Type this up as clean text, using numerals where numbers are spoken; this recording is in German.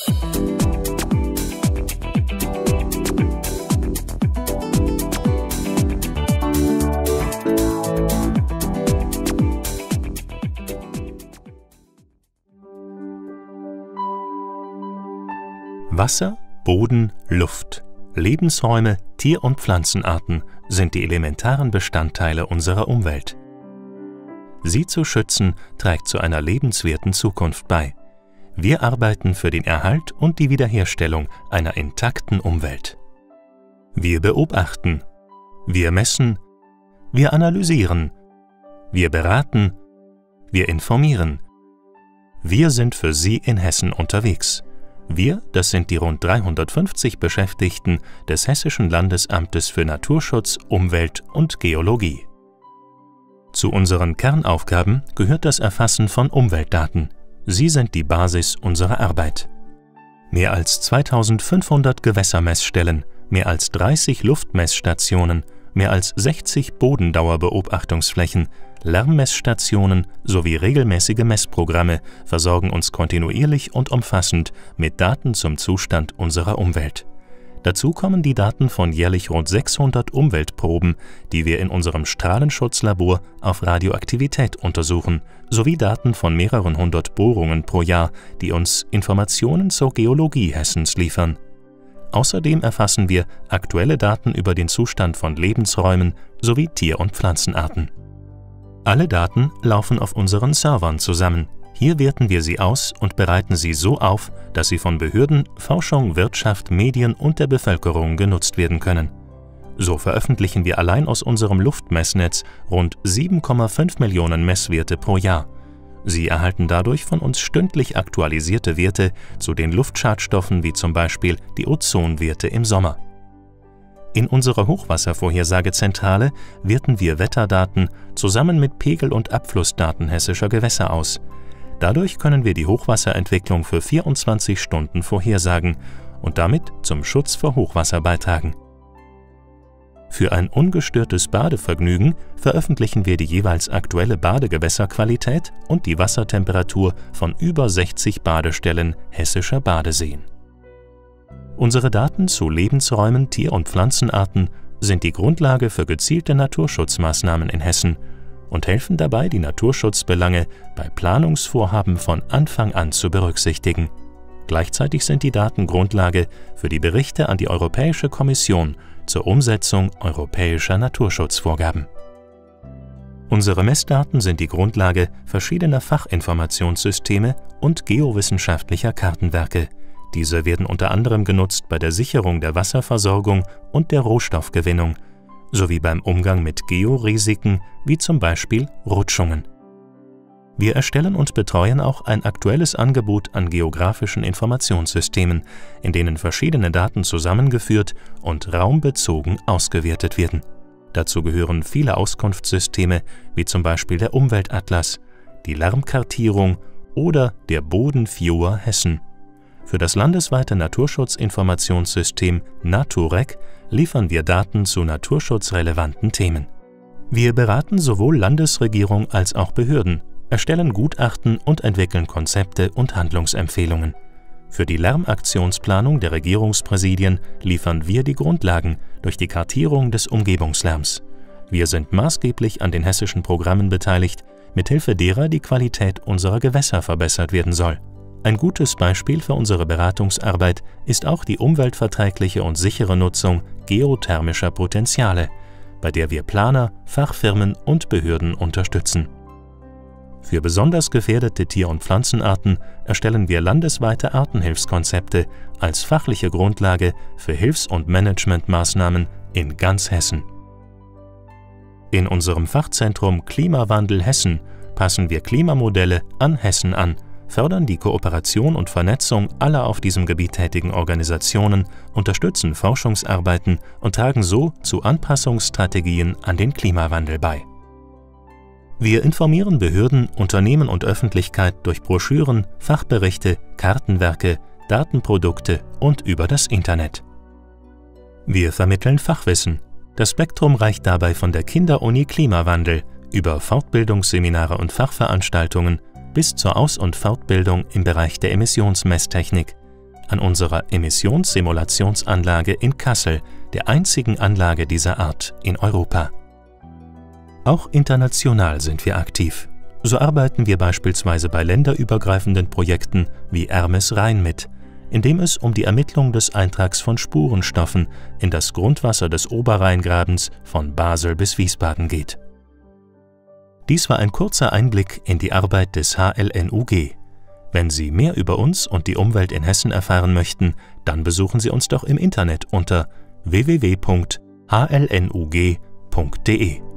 Wasser, Boden, Luft, Lebensräume, Tier- und Pflanzenarten sind die elementaren Bestandteile unserer Umwelt. Sie zu schützen, trägt zu einer lebenswerten Zukunft bei. Wir arbeiten für den Erhalt und die Wiederherstellung einer intakten Umwelt. Wir beobachten, wir messen, wir analysieren, wir beraten, wir informieren. Wir sind für Sie in Hessen unterwegs. Wir, das sind die rund 350 Beschäftigten des Hessischen Landesamtes für Naturschutz, Umwelt und Geologie. Zu unseren Kernaufgaben gehört das Erfassen von Umweltdaten. Sie sind die Basis unserer Arbeit. Mehr als 2500 Gewässermessstellen, mehr als 30 Luftmessstationen, mehr als 60 Bodendauerbeobachtungsflächen, Lärmmessstationen sowie regelmäßige Messprogramme versorgen uns kontinuierlich und umfassend mit Daten zum Zustand unserer Umwelt. Dazu kommen die Daten von jährlich rund 600 Umweltproben, die wir in unserem Strahlenschutzlabor auf Radioaktivität untersuchen, sowie Daten von mehreren hundert Bohrungen pro Jahr, die uns Informationen zur Geologie Hessens liefern. Außerdem erfassen wir aktuelle Daten über den Zustand von Lebensräumen sowie Tier- und Pflanzenarten. Alle Daten laufen auf unseren Servern zusammen. Hier werten wir sie aus und bereiten sie so auf, dass sie von Behörden, Forschung, Wirtschaft, Medien und der Bevölkerung genutzt werden können. So veröffentlichen wir allein aus unserem Luftmessnetz rund 7,5 Millionen Messwerte pro Jahr. Sie erhalten dadurch von uns stündlich aktualisierte Werte zu den Luftschadstoffen wie zum Beispiel die Ozonwerte im Sommer. In unserer Hochwasservorhersagezentrale werten wir Wetterdaten zusammen mit Pegel- und Abflussdaten hessischer Gewässer aus. Dadurch können wir die Hochwasserentwicklung für 24 Stunden vorhersagen und damit zum Schutz vor Hochwasser beitragen. Für ein ungestörtes Badevergnügen veröffentlichen wir die jeweils aktuelle Badegewässerqualität und die Wassertemperatur von über 60 Badestellen hessischer Badeseen. Unsere Daten zu Lebensräumen, Tier- und Pflanzenarten sind die Grundlage für gezielte Naturschutzmaßnahmen in Hessen und helfen dabei, die Naturschutzbelange bei Planungsvorhaben von Anfang an zu berücksichtigen. Gleichzeitig sind die Daten Grundlage für die Berichte an die Europäische Kommission zur Umsetzung europäischer Naturschutzvorgaben. Unsere Messdaten sind die Grundlage verschiedener Fachinformationssysteme und geowissenschaftlicher Kartenwerke. Diese werden unter anderem genutzt bei der Sicherung der Wasserversorgung und der Rohstoffgewinnung, sowie beim Umgang mit Georisiken wie zum Beispiel Rutschungen. Wir erstellen und betreuen auch ein aktuelles Angebot an geografischen Informationssystemen, in denen verschiedene Daten zusammengeführt und raumbezogen ausgewertet werden. Dazu gehören viele Auskunftssysteme wie zum Beispiel der Umweltatlas, die Lärmkartierung oder der Bodenviewer Hessen. Für das landesweite Naturschutzinformationssystem NATUREC liefern wir Daten zu naturschutzrelevanten Themen. Wir beraten sowohl Landesregierung als auch Behörden, erstellen Gutachten und entwickeln Konzepte und Handlungsempfehlungen. Für die Lärmaktionsplanung der Regierungspräsidien liefern wir die Grundlagen durch die Kartierung des Umgebungslärms. Wir sind maßgeblich an den hessischen Programmen beteiligt, mithilfe derer die Qualität unserer Gewässer verbessert werden soll. Ein gutes Beispiel für unsere Beratungsarbeit ist auch die umweltverträgliche und sichere Nutzung geothermischer Potenziale, bei der wir Planer, Fachfirmen und Behörden unterstützen. Für besonders gefährdete Tier- und Pflanzenarten erstellen wir landesweite Artenhilfskonzepte als fachliche Grundlage für Hilfs- und Managementmaßnahmen in ganz Hessen. In unserem Fachzentrum Klimawandel Hessen passen wir Klimamodelle an Hessen an, fördern die Kooperation und Vernetzung aller auf diesem Gebiet tätigen Organisationen, unterstützen Forschungsarbeiten und tragen so zu Anpassungsstrategien an den Klimawandel bei. Wir informieren Behörden, Unternehmen und Öffentlichkeit durch Broschüren, Fachberichte, Kartenwerke, Datenprodukte und über das Internet. Wir vermitteln Fachwissen. Das Spektrum reicht dabei von der Kinderuni Klimawandel über Fortbildungsseminare und Fachveranstaltungen bis zur Aus- und Fortbildung im Bereich der Emissionsmesstechnik. an unserer Emissionssimulationsanlage in Kassel, der einzigen Anlage dieser Art in Europa. Auch international sind wir aktiv. So arbeiten wir beispielsweise bei länderübergreifenden Projekten wie Hermes Rhein mit, in dem es um die Ermittlung des Eintrags von Spurenstoffen in das Grundwasser des Oberrheingrabens von Basel bis Wiesbaden geht. Dies war ein kurzer Einblick in die Arbeit des HLNUG. Wenn Sie mehr über uns und die Umwelt in Hessen erfahren möchten, dann besuchen Sie uns doch im Internet unter www.hlnug.de.